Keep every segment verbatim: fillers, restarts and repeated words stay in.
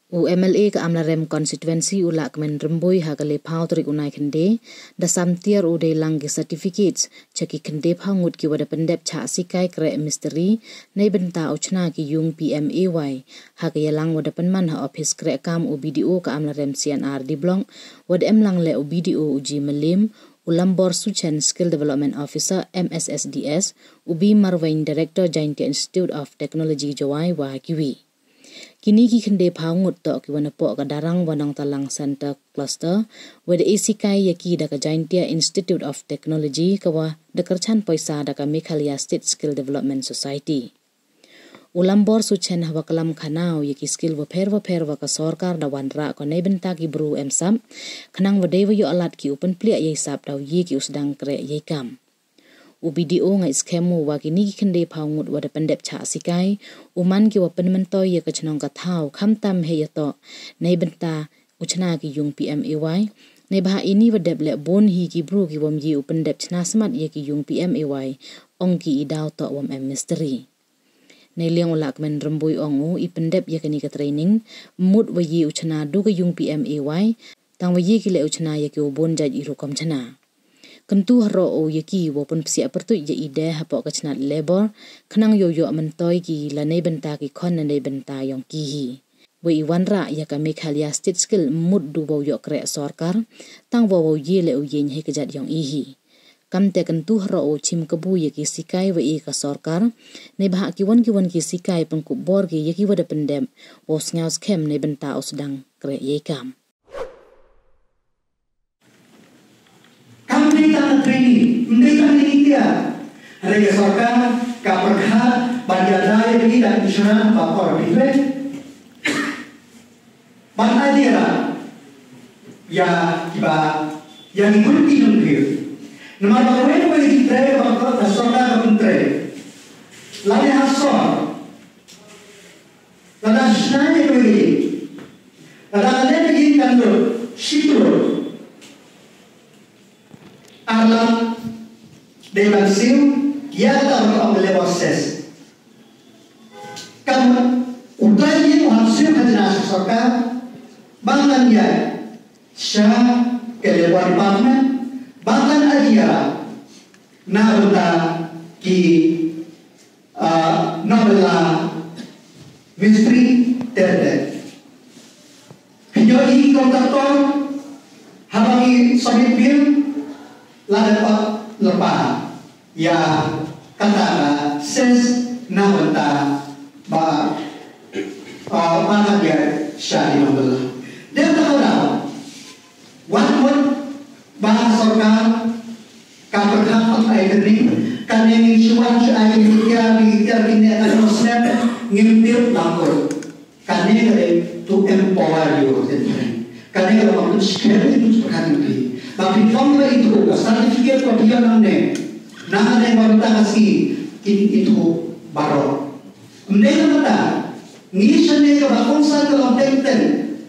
U M L A ka amlarem constituency ulak men remboi ha kale phau trik unai khende da samtiar u de lang certificates chaki khende phau ngut ki wada pendep cha sikai kre mystery nei benta uchna ki yung P M A Y ha ka yalang wada penman ha office kre kam u B D O ka amlarem C N R di blong wada em lang le u B D O uji melim Ulambor Suchen Skill Development Officer M S S D S ubi Marwain Director Jaintia Institute of Technology Jawai wa kiwi kini ki khende phau ngut to ki wana po ka darang wanang talang center cluster wada asikai yaki da ka Jaintia Institute of Technology ka wa da karchan paisa da ka Meghalaya State Skill Development Society Ulambor Suchen hawa kalam khanau yaki skill wa pher wa pher wa ka sarkar da wanra ko nei benta ki bru emsam khanang wade wa yo alat ki open plia ye sap daw ye ki usdang kre ye kam U B D O ngai skemu wa kini ki khende phau ngut wa da pendep cha sikai uman ki wa penmentoi ye ka chnong ka thau kham tam he yato nei benta uchna ki yung P M A Y nei ba ini wa dep le bon hi ki bru ki wam ye open dep chna smat ye ki yung P M A Y ong ki idaw to wam em mystery nei liang ulak men remboi ongu i pendep ye kini ka training mut wa ye uchna du ka yung P M A Y tang wa ye ki le uchna ye ki bon jaj i rukom chna kentu haro o yaki wapun psia pertu je ide hapo kachnat labor khnang yo yo mentoi ki la nei benta ki khon nei benta yong ki hi we wanra ya ka Meghalaya State Skill mud du bo yo kre sarkar tang bo bo ye le o yen he kajat yong i hi kam te kentu haro o chim kabu yaki sikai we ka sarkar nei bah ki won ki won ki sikai pun ku bor ki yaki wada pendem os ngaus kem nei benta osdang kre ye kam Kita training, mereka ini dia. Ada yang sorkan, kaperkat, bandar ini dan insuran bakor bible. Mana dia lah? Ya, kiba yang ikut tinung dia. Nama orang yang boleh train bakor dan sorkan bakor train. Lain hasor. Lain senang yang boleh. Lain lagi kan tu, situ. Alam dengan sim kita orang melebar ses. Kamu udah ini hasil kerja sorka bahkan dia syah kelebar department bahkan aja naruta ki novela misteri terdet. Video ini kontraktor habangi sabit bil la dapat lepas ya kata ses nawanta ba mana dia syari nombor dia tahu dah wan wan bahasa sorkan kabar kabar air ini kan yang cuan air dia dia ini ada snap ngimpir langkor kan ini to empower you kan ini kalau kita sekali itu berhati tapi formula itu, sertifikat kau dia namanya, nama yang baru tak kasih itu baru. Mereka kata, ni sana ke bangsa ke lonteng,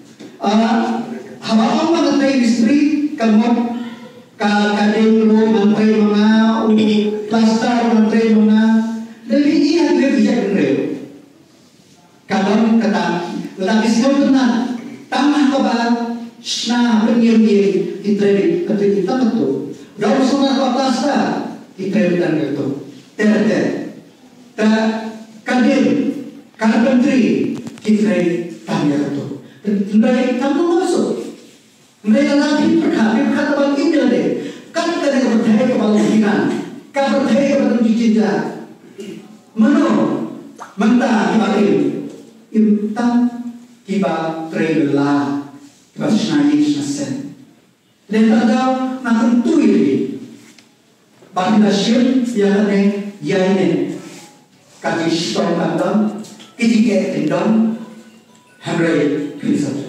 hawa orang mengenai istri, kamu kadang lu mengenai mana, plaster mengenai mana, dari ini ada kerja kerja. Kadang kata, lelaki semua benar, tamah kabar. Nah, penyihir iteri ketika kita betul. Dalam sungai kota iteri dan itu. Ter-ter, ter kadir, karpentri iteri tanya itu. Mereka kamu masuk. Mereka lagi berkata, berkata bagi dia deh. Kan kita yang bertanya kepada kita, kan bertanya kepada cinta. Mano, mentah kibari, imtan kibar trailer. Basnai nasen. Dan ada nak tentu ini. Bagi nasib yang ada yang ini. Kaki stop kandang, ketika tendang, hamrai pisau.